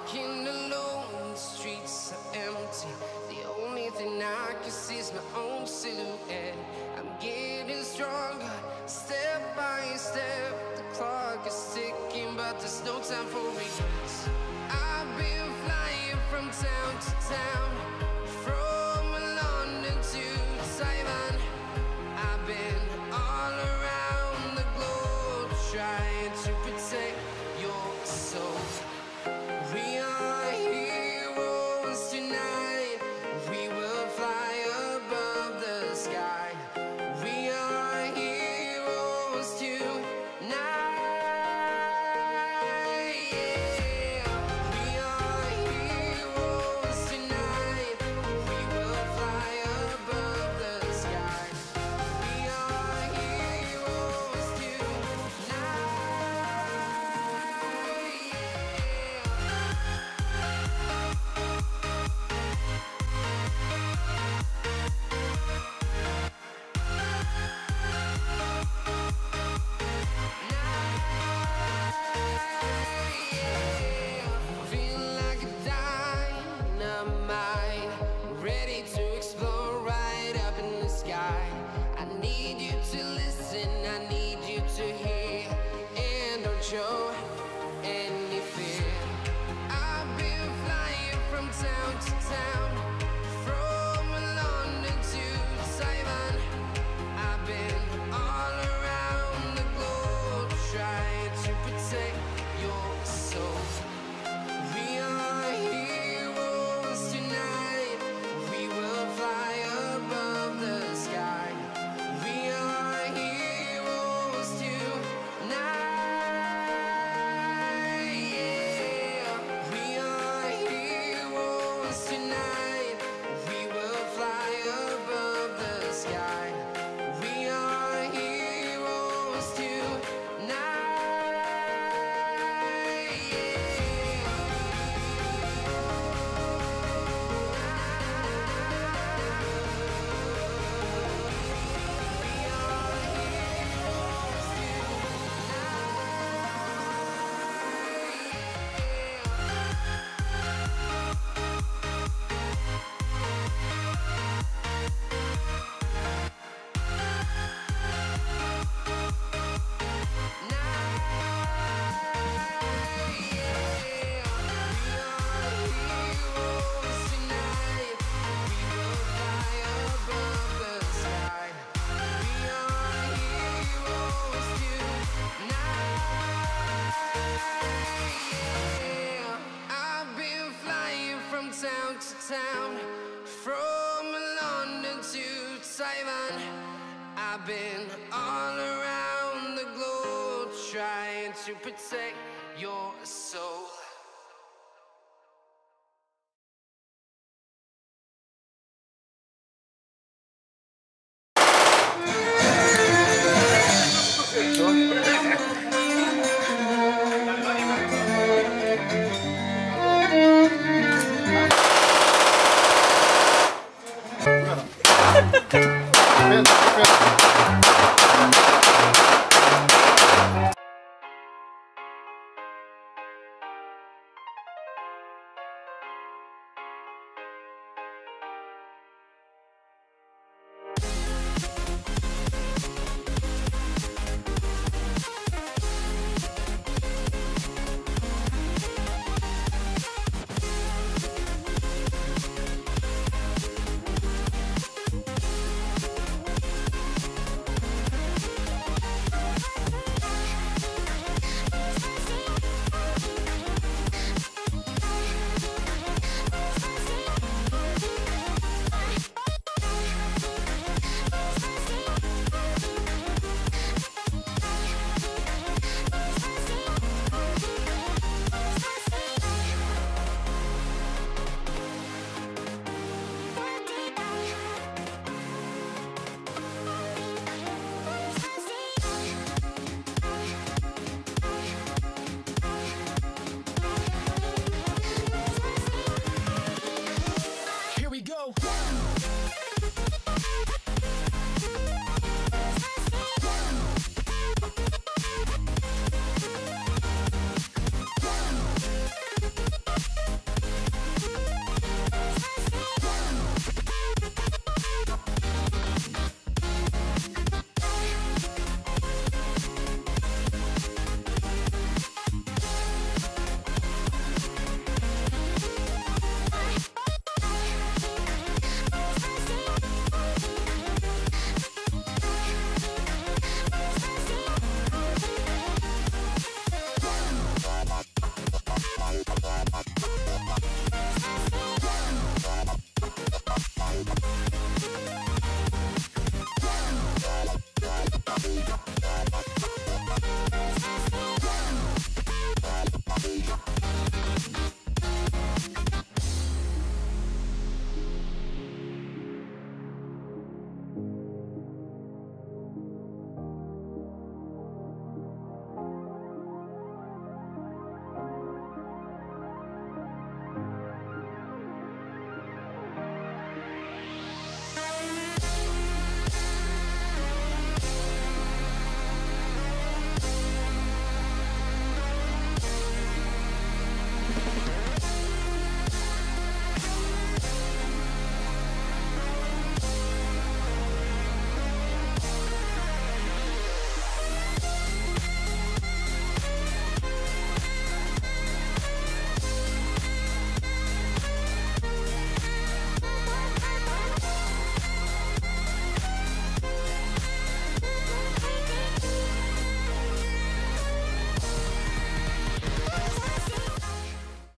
Walking alone, the streets are empty. The only thing I can see is my own silhouette. I'm getting stronger, step by step. The clock is ticking, but there's no time for regrets. I've been flying from town to town, from London to Taiwan. I've been all around the globe, trying to protect your soul. We are heroes tonight. We will fly above the sky. We are heroes tonight. Yeah. We are heroes tonight. We will fly above the sky. We are heroes tonight. Feel like a dynamite, ready to explode right up in the sky. I need you to listen, I need you to hear, and don't show any fear. I've been flying from town to town, from London to Taiwan. I've been all around the globe, trying to protect your soul. We are heroes tonight. We will fly above the sky. We are heroes tonight. Yeah. We are heroes tonight. We will fly above the sky. We are heroes tonight. Town to town, from London to Taiwan. I've been all around the globe, trying to protect your soul. Perfeito, perfeito.